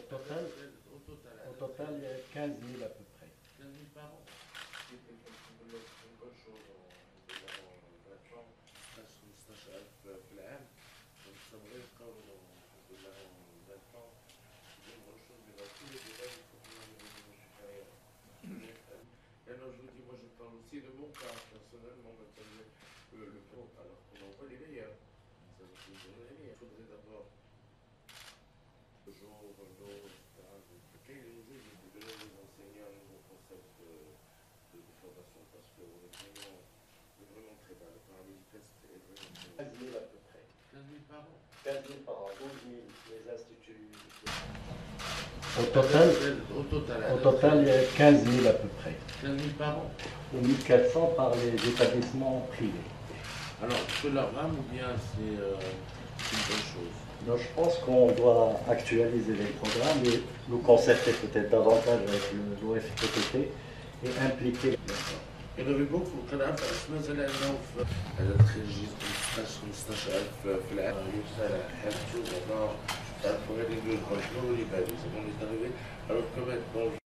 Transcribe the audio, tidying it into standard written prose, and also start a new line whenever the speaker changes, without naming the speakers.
total, au total, il y a 15 000 à peu près.
15 000 par an. C'est une bonne chose en plateforme. 16,000 في العام. ونتصور يتقاولوا نقول لهم 20 ans. C'est une bonne chose, mais dans tous les domaines, il faut que nous supérieurs. Et alors je vous dis, moi je parle aussi de mon cas, personnellement, le pro, alors qu'on envoie les meilleurs. Ça vous dit, il faudrait d'abord le jour, l'eau, etc. Quel est le jeu de donner aux enseignants un nouveau concept de formation parce qu'on est vraiment très bas. Le paralysie test est vraiment très bas.
15 000 à peu près.
15 000 par an.
15 000 par an, 12 000 les instituts. Au total, il y a 15 000 à peu près.
15 000 par an.
Et 1400 par les établissements privés.
Alors, est-ce que leur rame ou bien c'est une bonne chose?
Donc, je pense qu'on doit actualiser les programmes et nous concerter peut-être davantage avec l'OFPPT et impliquer.
Il y en avait beaucoup. كان عارف مثلا انه في التخريج 15,000 في العام يوصل حاجته vraiment تعرفوا غير يديروا شنو اللي بالي c'est bon est arrivé alors que maintenant